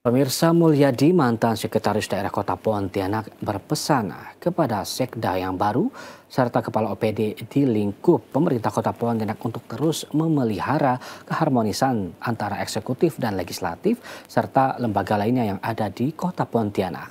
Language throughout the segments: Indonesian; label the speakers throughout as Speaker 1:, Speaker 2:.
Speaker 1: Pemirsa, Mulyadi, mantan Sekretaris Daerah Kota Pontianak, berpesan kepada Sekda yang baru serta Kepala OPD di lingkup pemerintah Kota Pontianak untuk terus memelihara keharmonisan antara eksekutif dan legislatif serta lembaga lainnya yang ada di Kota Pontianak.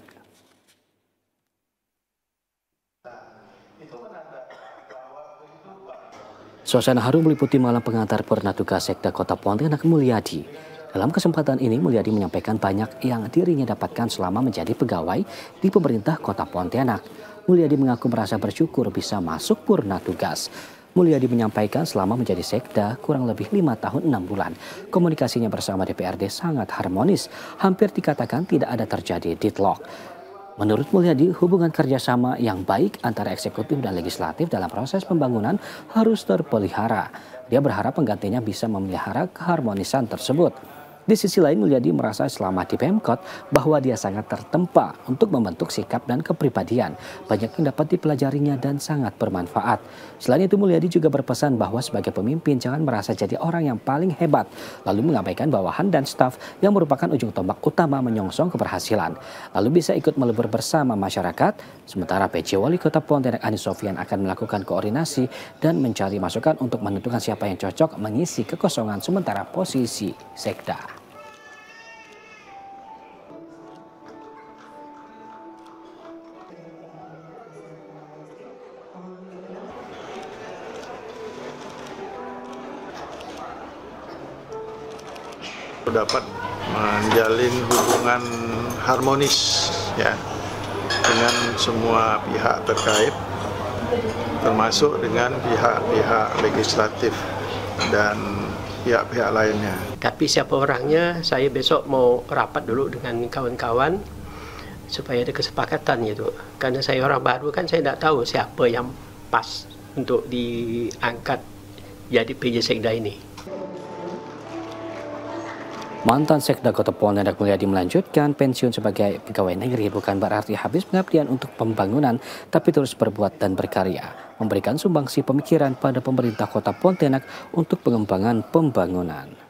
Speaker 1: Suasana haru meliputi malam pengantar purna tugas Sekda Kota Pontianak Mulyadi. Dalam kesempatan ini, Mulyadi menyampaikan banyak yang dirinya dapatkan selama menjadi pegawai di pemerintah Kota Pontianak. Mulyadi mengaku merasa bersyukur bisa masuk purna tugas. Mulyadi menyampaikan selama menjadi Sekda kurang lebih 5 tahun 6 bulan. Komunikasinya bersama DPRD sangat harmonis, hampir dikatakan tidak ada terjadi deadlock. Menurut Mulyadi, hubungan kerjasama yang baik antara eksekutif dan legislatif dalam proses pembangunan harus terpelihara. Dia berharap penggantinya bisa memelihara keharmonisan tersebut. Di sisi lain, Mulyadi merasa selama di Pemkot bahwa dia sangat tertempa untuk membentuk sikap dan kepribadian. Banyak yang dapat dipelajarinya dan sangat bermanfaat. Selain itu, Mulyadi juga berpesan bahwa sebagai pemimpin jangan merasa jadi orang yang paling hebat, lalu mengabaikan bawahan dan staf yang merupakan ujung tombak utama menyongsong keberhasilan. Lalu bisa ikut melebur bersama masyarakat. Sementara PJ Wali Kota Pontianak Anies Sofyan akan melakukan koordinasi dan mencari masukan untuk menentukan siapa yang cocok mengisi kekosongan sementara posisi Sekda.
Speaker 2: Dapat menjalin hubungan harmonis ya dengan semua pihak terkait, termasuk dengan pihak-pihak legislatif dan pihak-pihak lainnya.
Speaker 3: Tapi siapa orangnya, saya besok mau rapat dulu dengan kawan-kawan supaya ada kesepakatan gitu. Karena saya orang baru kan, saya tidak tahu siapa yang pas untuk diangkat jadi PJ Sekda ini.
Speaker 1: Mantan Sekda Kota Pontianak Mulyadi melanjutkan pensiun sebagai pegawai negeri bukan berarti habis pengabdian untuk pembangunan, tapi terus berbuat dan berkarya, memberikan sumbangsi pemikiran pada pemerintah Kota Pontianak untuk pengembangan pembangunan.